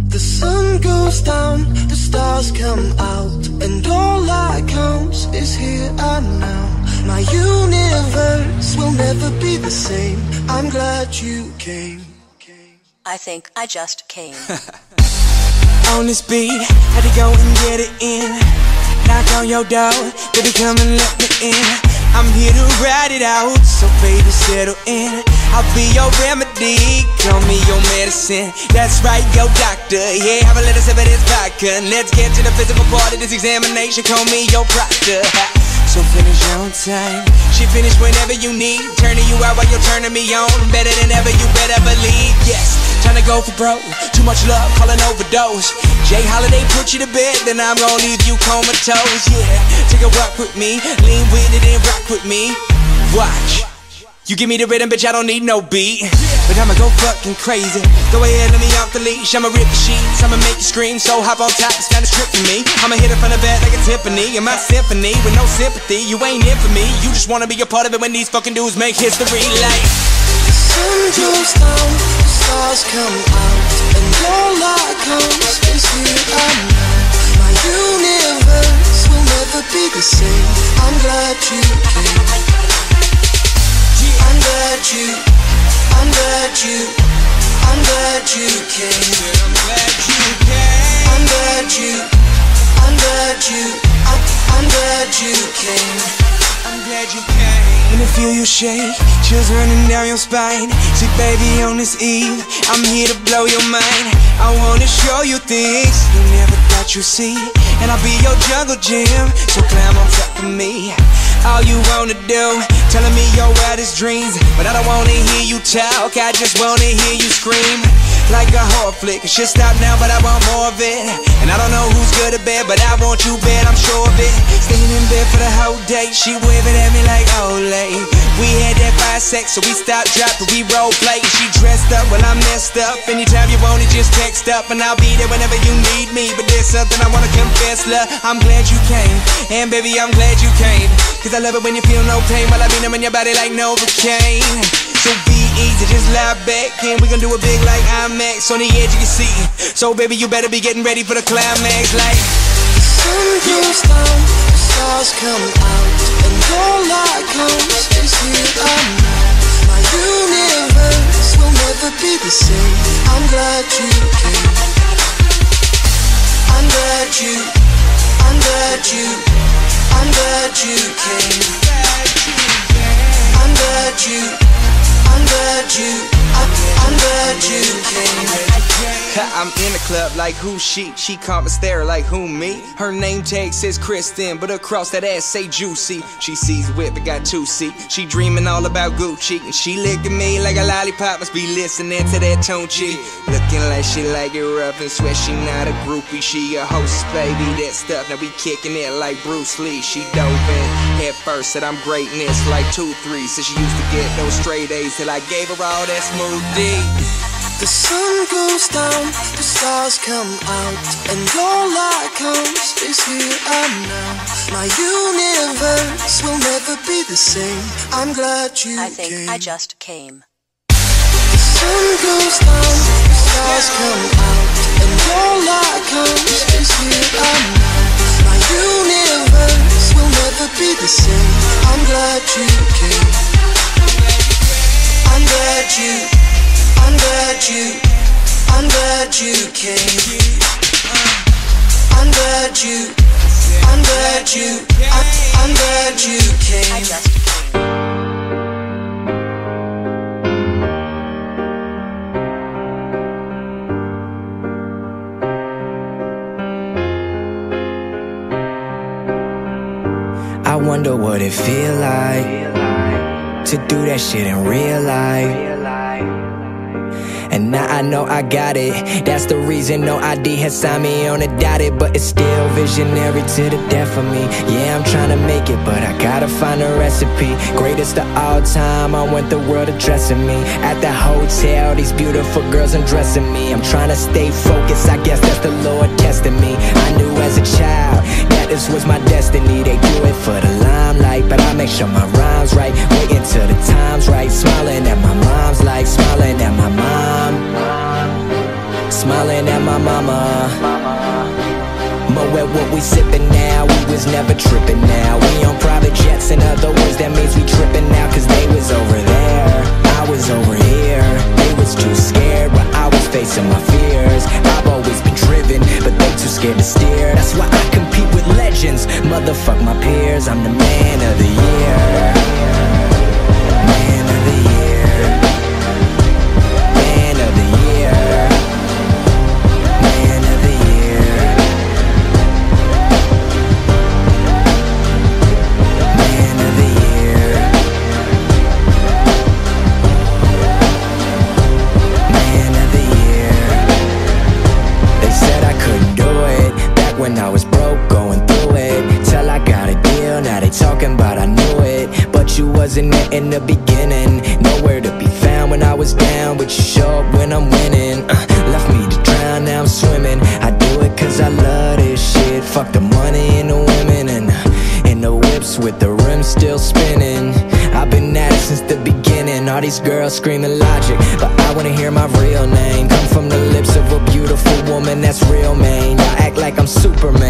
The sun goes down, the stars come out, and all that counts is here and now. My universe will never be the same. I'm glad you came. I think I just came. On this beat, had to go and get it in. Knock on your door, baby come and let me in. I'm here to ride it out, so baby settle in. I'll be your remedy, call me your medicine. That's right, your doctor, yeah, have a little sip of this vodka. Let's get to the physical part of this examination, call me your proctor. So finish on time, she finish whenever you need. Turning you out while you're turning me on. Better than ever, you better believe, yes. Tryna go for broke, too much love, call an overdose. Jay Holiday put you to bed, then I'm gonna leave you comatose, yeah. Take a walk with me, lean with it and rock with me. Watch, you give me the rhythm, bitch, I don't need no beat. But I'ma go fucking crazy. Go ahead, let me off the leash, I'ma rip the sheets, I'ma make you scream, so hop on top, it's time to strip for me. I'ma hit it from the back like a Tiffany, in my symphony, with no sympathy, you ain't in for me. You just wanna be a part of it when these fucking dudes make history like. The sun goes down, the stars come out, and all that counts is here and now. My universe will never be the same. I'm glad you came. I'm glad you came. I'm glad you came. I'm glad you came. I'm glad you came. I'm glad you came. When I feel you shake, chills running down your spine. See baby on this eve, I'm here to blow your mind. I wanna show you things you never thought you'd see. And I'll be your jungle gym, so climb on top of me. All you wanna do, telling me your wildest dreams. But I don't wanna hear you talk, I just wanna hear you scream. Like a horror flick, it should stop now but I want more of it. And I don't know who's good or bad, but I want you bad, I'm sure of it. Staying in bed for the whole day, she waving at me like Olay. We had that fire sex, so we stopped, dropped, but we role play. She dressed up, well I'm messed up. Anytime you want it, just text up, and I'll be there whenever you need me. But there's something I wanna confess, love, I'm glad you came. And baby, I'm glad you came. Cause I love it when you feel no pain, while I be numbing your body like Novocaine. So be easy, just lie back, and we gon' do it big like IMAX on the edge of your seat. So baby, you better be getting ready for the climax like. The sun goes down, the stars come out, and all that counts is here and now. My universe will never be the same. I'm glad you came. I'm glad you came. I'm glad you came. I'm in the club like who she come and stare like who me. Her name tag says Kristen, but across that ass say Juicy. She sees whip but got 2 seat. She dreaming all about Gucci, and she licking me like a lollipop. Must be listening to that Tunchi. Looking like she like it rough and sweat she not a groupie. She a host, baby, that stuff. Now we kicking it like Bruce Lee. She dove in head first, said I'm greatness like 2-3. Said she used to get those straight A's till I gave her all that smooth D. The sun goes down, the stars come out, and all that counts is here and now. My universe will never be the same. I'm glad you came. I think I just came. The sun goes down, the stars come out, and all that counts is here and now. My universe will never be the same. I'm glad you came. I'm glad you came. I'm glad you came. I just came. I wonder what it feel like to do that shit in real life. And now I know I got it. That's the reason no ID has signed me on a dotted. But it's still visionary to the death of me. Yeah, I'm trying to make it, but I gotta find a recipe. Greatest of all time, I want the world addressing me. At the hotel, these beautiful girls undressing me. I'm trying to stay focused, I guess that's the Lord testing me. I knew as a child that this was my destiny. They do it for the limelight, but I make sure my rhyme's right. Waiting till the time's right. Smiling at my mom's like smiling at my mom. smiling at my mama. Mo at what we sippin' now, we was never trippin' now. We on private jets, in other words, that means we trippin' now. Cause they was over there, I was over here. They was too scared, but I was facing my fears. I've always been driven, but they too scared to steer. That's why I compete with legends, motherfuck my peers. I'm the man of the year. Man of the year. Man of the year. Man of the year. Man of the year. Man of the year. They said I couldn't do it back when I was broke, going through it. Till I got a deal, now they talking about I knew it. But you wasn't there in the beginning, nowhere to be found when I was down. But you show up when I'm winning. Left me to drown, now I'm swimming. I do it cause I love this shit. Fuck the money and the women, and the whips with the rims still spinning. I've been at it since the beginning. All these girls screaming logic, but I wanna hear my real name come from the lips of a beautiful woman that's real, man. Y'all act like I'm Superman,